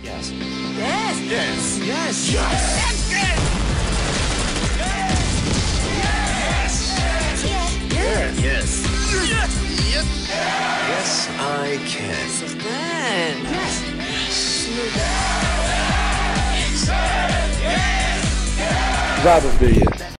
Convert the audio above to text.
Yes. Yes. Yes. Yes. Yes. Yes. Yes. Yes. Yes, I can. Man. Zadost bio je.